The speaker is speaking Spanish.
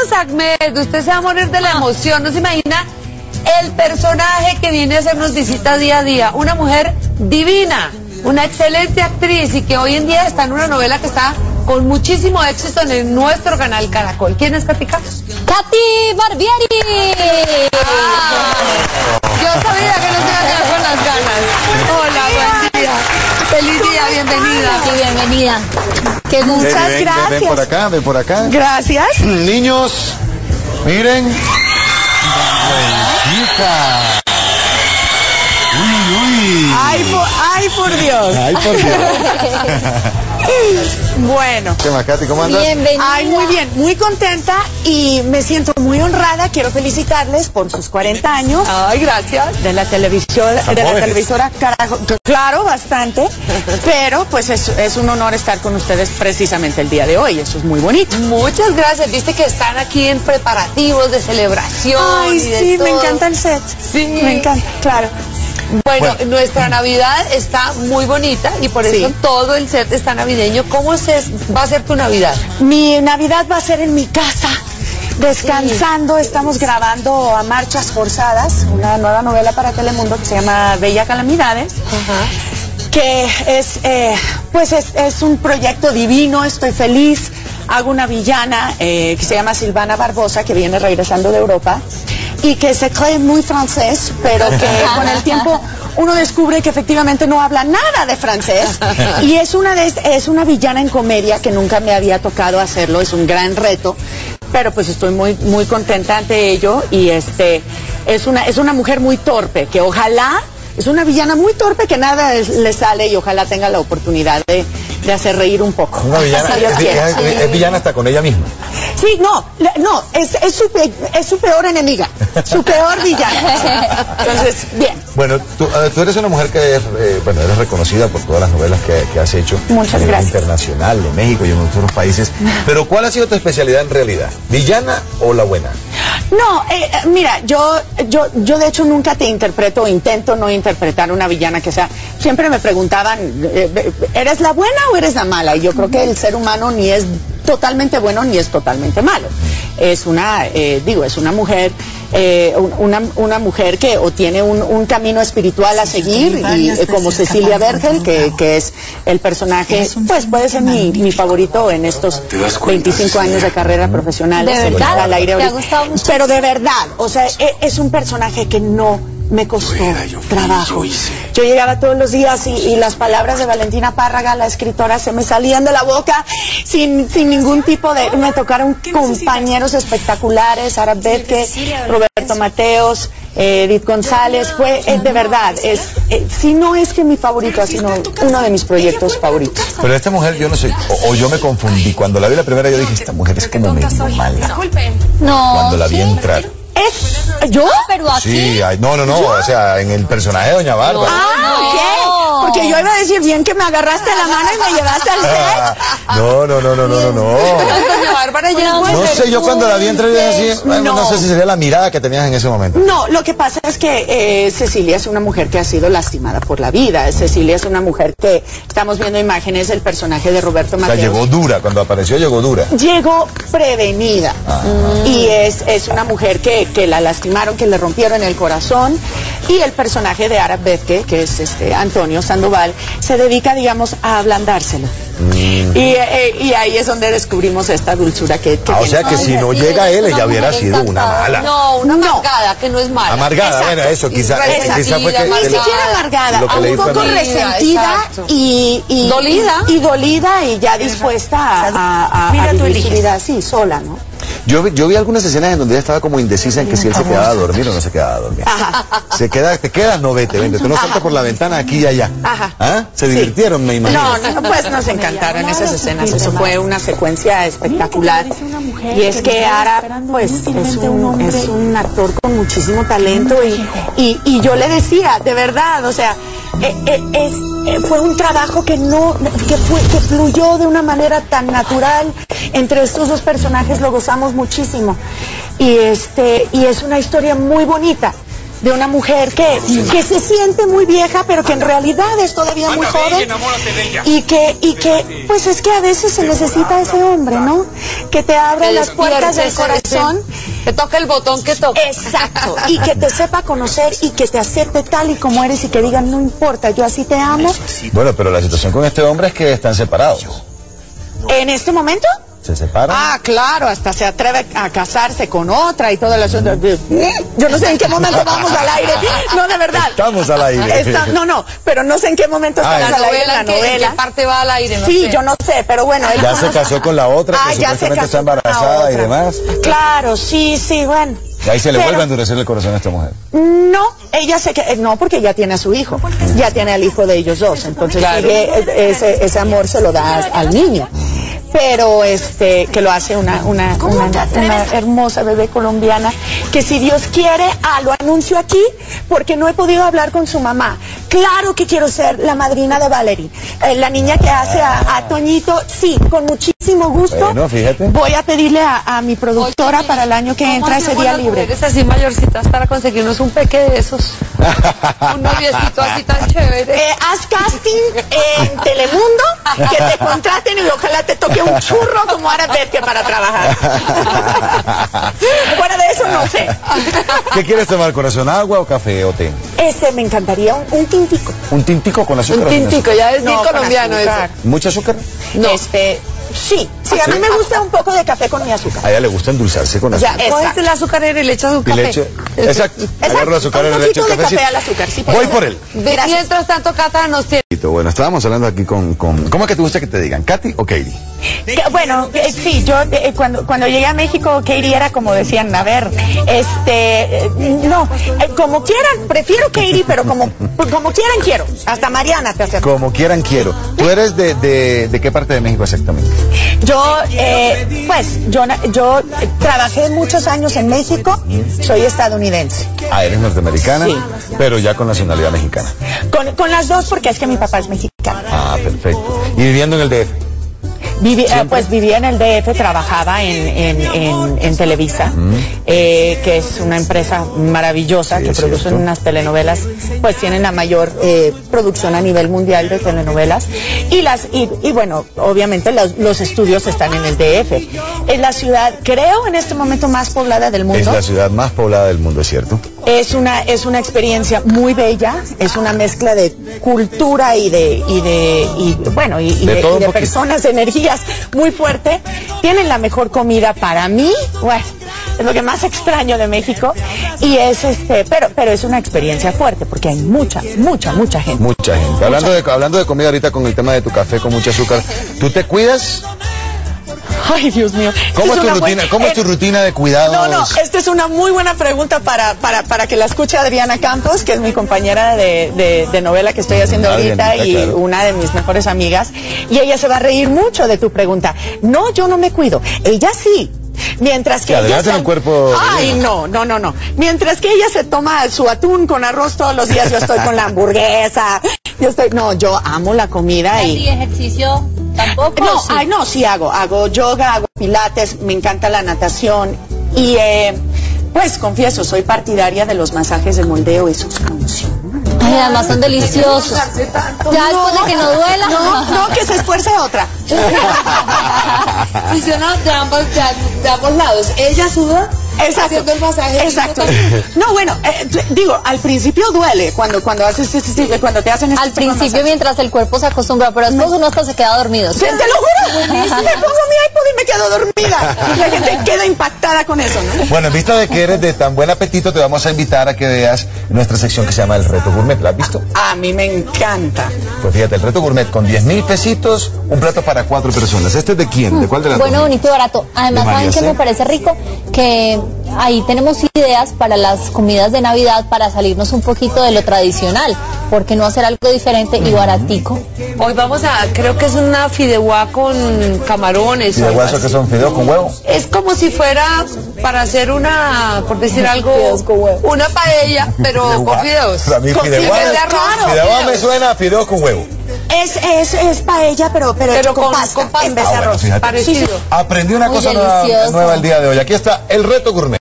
Ahmed, usted se va a morir de la emoción, no se imagina el personaje que viene a hacernos visita día a día, una mujer divina, una excelente actriz y que hoy en día está en una novela que está con muchísimo éxito en nuestro canal Caracol. ¿Quién es Katica? ¡Katy Barbieri! Yo sabía que no se iba a quedar con las ganas. Hola, buen día. Feliz día, bienvenida. ¡Qué bienvenida! Que muchas gracias. Ven por acá, ven por acá. Gracias. Niños, miren. Chica. Uy, uy. Ay, por Dios. Ay, por Dios. Bueno. ¿Qué más, Katy? ¿Cómo andas? Bienvenida. Ay, muy bien, muy contenta y me siento muy honrada. Quiero felicitarles por sus 40 años Ay, gracias. de la televisora Caracol. Claro, bastante, pero pues es un honor estar con ustedes precisamente el día de hoy. Eso es muy bonito. Muchas gracias. Viste que están aquí en preparativos de celebración. Ay, y de sí, me todo. encanta el set. Sí. Me encanta, claro. Bueno, nuestra Navidad está muy bonita y por eso Sí. todo el set está navideño. ¿Cómo va a ser tu Navidad? Mi Navidad va a ser en mi casa, descansando. Estamos grabando A Marchas Forzadas, una nueva novela para Telemundo que se llama Bella Calamidades. Ajá. Que es un proyecto divino, estoy feliz. Hago una villana que se llama Silvana Barbosa, que viene regresando de Europa y que se cree muy francés, pero que con el tiempo uno descubre que efectivamente no habla nada de francés y es una villana en comedia que nunca me había tocado hacerlo, es un gran reto, pero pues estoy muy contenta ante ello y es una mujer muy torpe que ojalá. Es una villana muy torpe que nada le sale y ojalá tenga la oportunidad de hacer reír un poco. Una villana, es villana hasta con ella misma. Sí, no, es su peor enemiga, su peor villana. Entonces, bien. Bueno, tú eres una mujer que eres reconocida por todas las novelas que has hecho. Muchas a nivel gracias. internacional, de México y en otros países. Pero ¿cuál ha sido tu especialidad en realidad? ¿Villana o la buena? No, mira, yo de hecho nunca te interpreto, intento no interpretar una villana que sea. Siempre me preguntaban, ¿eres la buena o eres la mala? Y yo creo que el ser humano ni es totalmente bueno ni es totalmente malo. Es una mujer, una mujer que o tiene un camino espiritual a seguir y como Cecilia Vergel, que es el personaje, pues puede ser mi favorito en estos 25 años de carrera profesional. ¿De verdad? Al aire ¿Te ha ahorita. gustado mucho? Pero de verdad, o sea, es un personaje que no me costó trabajo. Yo llegaba todos los días y las palabras de Valentina Párraga, la escritora, se me salían de la boca sin ningún tipo de... Me tocaron compañeros espectaculares, Arab Betke, Roberto Mateos, Edith González, fue de verdad, si no es que mi favorito, sino uno de mis proyectos favoritos. Pero esta mujer, yo no sé, o yo me confundí. Cuando la vi la primera yo dije, esta mujer es como medio mala. No. Cuando la vi entrar. ¿Yo? Pero aquí. Sí, no, o sea, en el personaje de Doña Bárbara. Ok. Porque yo iba a decir bien que me agarraste la mano y me llevaste al set. No. Doña Bárbara ya No sé, yo cuando la vi entrar yo decía, no sé si sería la mirada que tenías en ese momento. No, lo que pasa es que Cecilia es una mujer que ha sido lastimada por la vida. Cecilia es una mujer que estamos viendo imágenes del personaje de Roberto O sea, Mateos. llegó dura, cuando apareció llegó dura. Llegó prevenida y es una mujer que la lastimaron, que le rompieron el corazón y el personaje de Arab Betke, que es Antonio Sandoval, se dedica, digamos, a ablandárselo. Y ahí es donde descubrimos esta dulzura que O sea que si no llega él, ella hubiera sido una mala. No, una amargada, que no es mala. Amargada, Exacto. bueno, eso, quizá fue que... Ni siquiera amargada, lo que leí un fue poco amargada. resentida Exacto. y dolida y ya dispuesta a vivir su vida así, sola, ¿no? Yo vi algunas escenas en donde ella estaba como indecisa en que si él se quedaba a dormir o no se quedaba a dormir. Te quedas, no vete, tú no saltas por la ventana aquí y allá. Ajá. ¿Ah? Se divirtieron, me imagino. No, pues nos encantaron esas escenas, eso fue una secuencia espectacular. Y es que Ara, pues, es un actor con muchísimo talento y yo le decía, de verdad, o sea, fue un trabajo que fluyó de una manera tan natural. Entre estos dos personajes lo gozamos muchísimo y es una historia muy bonita. de una mujer que se siente muy vieja, pero que en realidad es todavía muy joven, y que pues es que a veces se necesita ese hombre, ¿no? Que te abra las puertas del corazón, que toque el botón que toque. exacto, y que te sepa conocer y que te acepte tal y como eres y que diga, no importa, yo así te amo. Bueno, pero la situación con este hombre es que están separados. ¿En este momento? ¿Se separan? Ah, claro, hasta se atreve a casarse con otra y todo el asunto. Yo no sé en qué momento vamos al aire. No, de verdad. Estamos al aire. No, pero no sé en qué momento estamos al aire en la novela. ¿En qué parte va al aire? No Sí, sé. yo no sé, pero bueno. Él Ya se casó con la otra, que ya se supuestamente casó está con la embarazada y otra. demás. Claro, sí, bueno. Y ahí se le Pero- vuelve a endurecer el corazón a esta mujer. No, ella no, porque ya tiene a su hijo, ya tiene al hijo de ellos dos, entonces Claro. sigue, ese amor se lo da al niño, pero que lo hace una hermosa bebé colombiana, que si Dios quiere, lo anuncio aquí, porque no he podido hablar con su mamá. Claro que quiero ser la madrina de Valerie, la niña que hace a Toñito, sí, con muchísimo gusto. Bueno, fíjate. Voy a pedirle a mi productora para el año que entra ese día libre. Eres así mayorcitas para conseguirnos un peque de esos. Un noviecito así tan chévere. Haz casting en Telemundo, que te contraten y ojalá te toque un churro como Ara Betke para trabajar. Fuera de eso no sé. ¿Qué quieres tomar, corazón? ¿Agua o café o té? Me encantaría un tintico. ¿Un tintico con azúcar? Un o sin tintico, azúcar? ya es bien No, con colombiano azúcar. eso. ¿Mucho azúcar? No. Sí, a mí me gusta un poco de café con mi azúcar. A ella le gusta endulzarse con azúcar. Ya, Coges el azucarero y le echas un Y café. leche. Exacto. Agarro el azúcar, un le echo poquito el de cafecito. café al azúcar, sí. Voy por él. Gracias. Mientras tanto, Cata nos tiene. Bueno, estábamos hablando aquí con... ¿Cómo es que te gusta que te digan? ¿Katy o Katie? Bueno, sí, yo cuando llegué a México, Katie era como decían, a ver, como quieran, prefiero Katie, pero como quieran quiero, hasta Mariana te acepto. Como quieran quiero. ¿Tú eres de qué parte de México exactamente? Yo trabajé muchos años en México, soy estadounidense. Ah, eres norteamericana, Sí. pero ya con nacionalidad mexicana. Con las dos, porque es que mi papá es mexicano. Ah, perfecto. ¿Y viviendo en el DF? Pues vivía en el DF, trabajaba en Televisa, que es una empresa maravillosa, Sí, que es produce cierto. unas telenovelas, pues tienen la mayor producción a nivel mundial de telenovelas, y bueno, obviamente los estudios están en el DF. Es la ciudad, creo, en este momento más poblada del mundo. Es la ciudad más poblada del mundo, ¿es cierto? Es una experiencia muy bella, es una mezcla de cultura y de todo un poquito. personas, de energías muy fuerte. Tienen la mejor comida para mí, bueno, es lo que más extraño de México, y pero es una experiencia fuerte porque hay mucha gente. Mucha gente. Hablando de comida ahorita con el tema de tu café con mucho azúcar, ¿tú te cuidas? Ay, Dios mío. ¿Cómo es tu rutina de cuidados? No, esta es una muy buena pregunta para que la escuche Adriana Campos, que es mi compañera de novela que estoy haciendo ahorita, Adrianita, y claro. una de mis mejores amigas, y ella se va a reír mucho de tu pregunta. No, yo no me cuido, ella sí. Mientras que Sí, Adriana tiene un cuerpo Ay, divino. no. Mientras que ella se toma su atún con arroz todos los días, yo estoy con la hamburguesa. Yo amo la comida ¿Y ejercicio tampoco? No, sí hago yoga, hago pilates, me encanta la natación y pues confieso, soy partidaria de los masajes de moldeo, esos funcionan. Ay, además son deliciosos. Ya después de que no duela. No, que se esfuerce otra. Funciona de ambos lados. Ella suda haciendo el masaje. Exacto. No, bueno, digo, al principio duele cuando haces cuando te hacen Al principio mientras el cuerpo se acostumbra, pero después uno hasta se queda dormido. te lo juro, me pongo mi iPod y me quedo dormida. Y la gente queda impactada con eso, ¿no? Bueno, en vista de que eres de tan buen apetito, te vamos a invitar a que veas nuestra sección que se llama El Reto Gourmet. ¿La has visto? A mí me encanta. Pues fíjate, el Reto Gourmet con 10,000 pesitos, un plato para 4 personas. ¿Este es de quién? ¿De cuál de las Bueno, dos? bonito y barato. Además, De María ¿saben qué C. me parece rico? Que ahí tenemos ideas para las comidas de Navidad, para salirnos un poquito de lo tradicional. ¿Por qué no hacer algo diferente y baratico? Hoy vamos creo que es una fideuá con camarones. ¿Y de algo guaso que así. son fideos con huevo? Es como si fuera para hacer por decir algo, Fideos con huevo. una paella, pero con fideos. Para mí Con fideuá, fideos de arroz, fideuá me fideos. suena a fideos con huevo. Es paella, pero hecho con pasta, en vez de Ah, bueno, arroz. fíjate. Parecido. Aprendí una Muy cosa nueva delicioso. el día de hoy. Aquí está el Reto Gourmet.